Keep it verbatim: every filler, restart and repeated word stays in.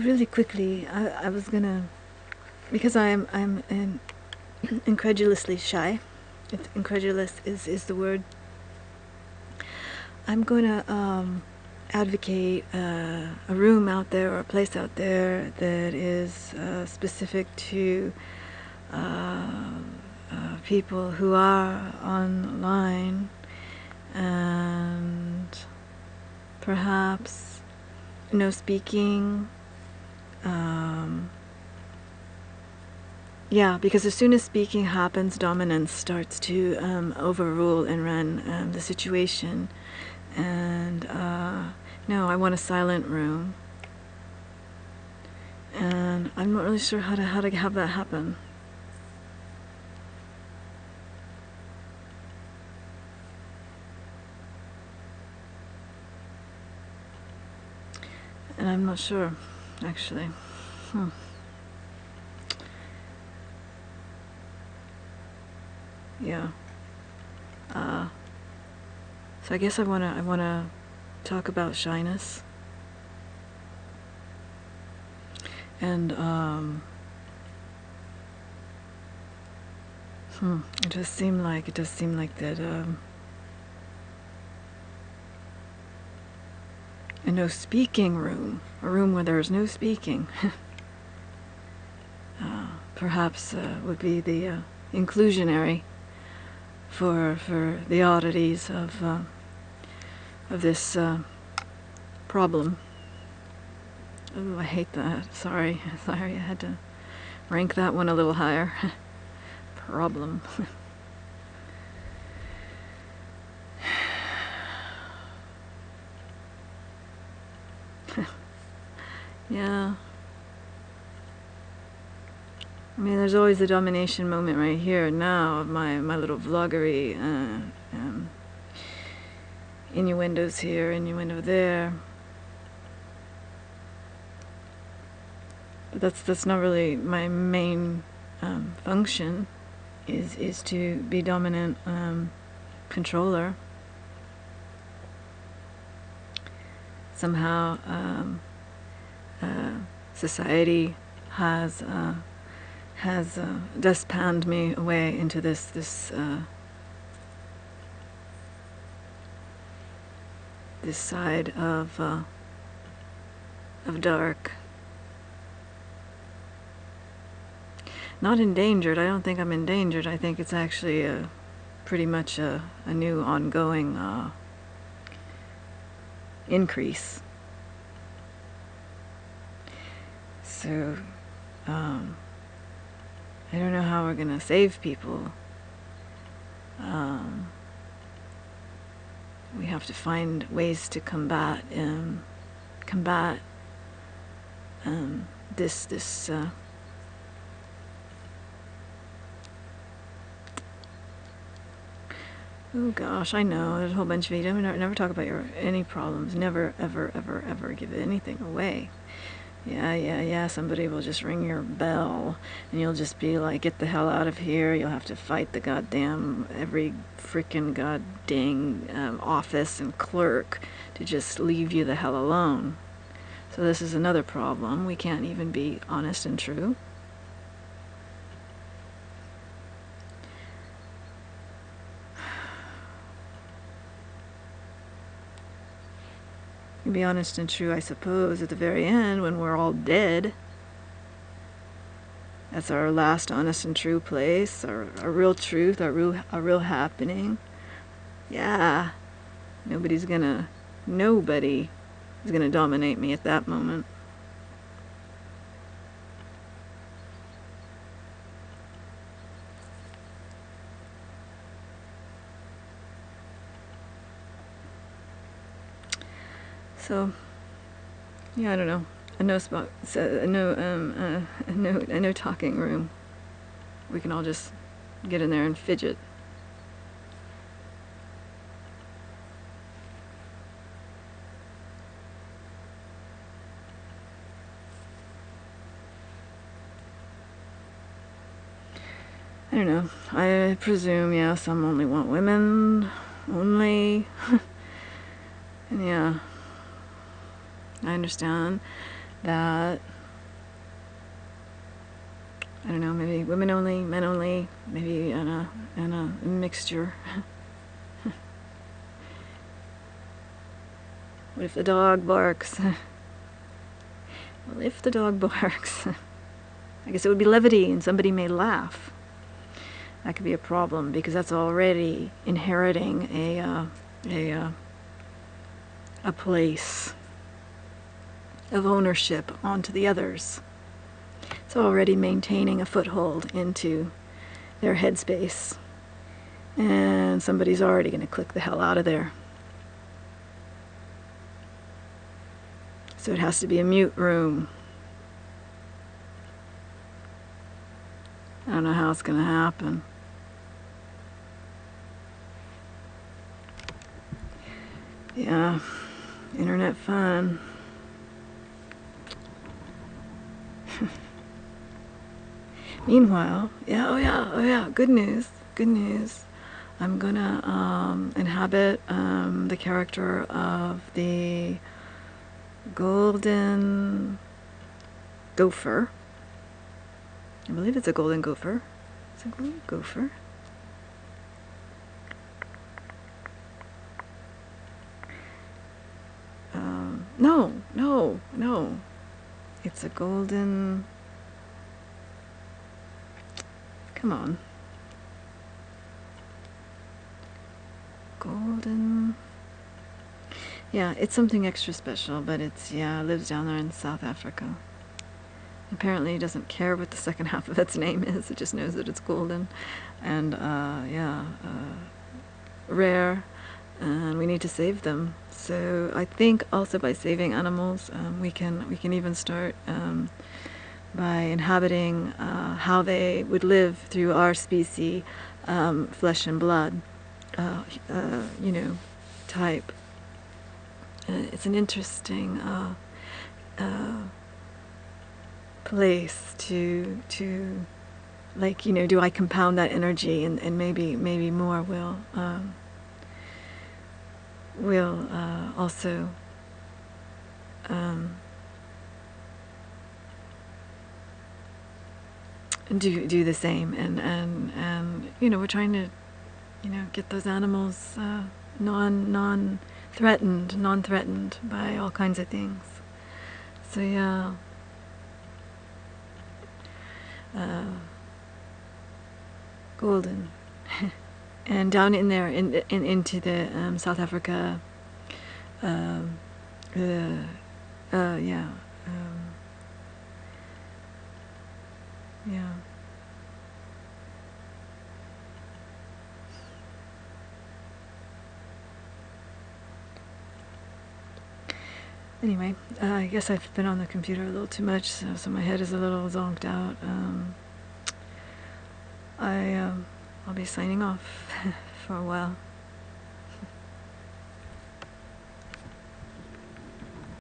really quickly, I, I was gonna, because I'm I'm an incredulously shy, if incredulous is, is the word, I'm gonna um, advocate uh, a room out there or a place out there that is uh, specific to uh, uh, people who are online and perhaps no speaking. Um, yeah, because as soon as speaking happens, dominance starts to um, overrule and run um, the situation. And uh, no, I want a silent room, and I'm not really sure how to how to have that happen. And I'm not sure, actually. Hmm. Yeah. Uh, so I guess I wanna I wanna talk about shyness. And um, hmm, it does seem like it does seem like that. Um, a no speaking room, a room where there is no speaking, uh, perhaps uh, would be the uh, inclusionary for for the oddities of uh, of this uh, problem. Oh, I hate that. Sorry, sorry, I had to rank that one a little higher. Problem. Yeah. I mean, there's always the domination moment right here now of my, my little vloggery uh, um, innuendos here, innuendo there. But that's that's not really my main um, function. Is is to be dominant um, controller. Somehow, um, uh, society has. Uh, has uh, dustpanned me away into this this uh, this side of uh, of dark. Not endangered. I don't think I'm endangered. I think it's actually a pretty much a, a new ongoing uh, increase. So um, I don't know how we're gonna save people. Um, we have to find ways to combat um, combat um, this this. Uh, oh gosh, I know there's a whole bunch of you. Don't never, never talk about your any problems. Never, ever, ever, ever give anything away. Yeah, yeah, yeah, somebody will just ring your bell and you'll just be like, get the hell out of here. You'll have to fight the goddamn, every freaking god dang um, office and clerk to just leave you the hell alone. So this is another problem. We can't even be honest and true. Be honest and true, I suppose, at the very end when we're all dead. That's our last honest and true place, our, our real truth, our real, our real happening. Yeah, nobody's gonna, nobody is gonna dominate me at that moment. So, yeah, I don't know. A no spot, a no, um, uh, a no, a no talking room. We can all just get in there and fidget. I don't know. I presume, yeah, some only want women only. And yeah, I understand that I don't know, maybe women only, men only, maybe in a, in a mixture. What if the dog barks? Well, if the dog barks, I guess it would be levity and somebody may laugh. That could be a problem because that's already inheriting a, uh, a, uh, a place of ownership onto the others. It's already maintaining a foothold into their headspace. And somebody's already going to click the hell out of there. So it has to be a mute room. I don't know how it's going to happen. Yeah, internet fun. Meanwhile, yeah, oh yeah, oh yeah, good news, good news. I'm gonna um, inhabit um, the character of the golden gopher. I believe it's a golden gopher. It's a golden gopher. Um, no, no, no. It's a golden... Come on. Golden... Yeah, it's something extra special, but it's, yeah, it lives down there in South Africa. Apparently it doesn't care what the second half of its name is, it just knows that it's golden. And, uh, yeah, uh, rare, and we need to save them. So I think also by saving animals, um, we can we can even start um, by inhabiting uh, how they would live through our species, um, flesh and blood, uh, uh, you know, type. Uh, it's an interesting uh, uh, place to to like, you know, do I compound that energy, and, and maybe maybe more will um, will uh, also um, do do the same, and and and you know, we're trying to, you know, get those animals uh, non non threatened, non threatened by all kinds of things. So yeah. Uh, golden. And down in there, in, in into the um, South Africa, um, uh, uh, yeah, um, yeah. Anyway, uh, I guess I've been on the computer a little too much, so, so my head is a little zonked out. Um, I, um, I'll be signing off for a while.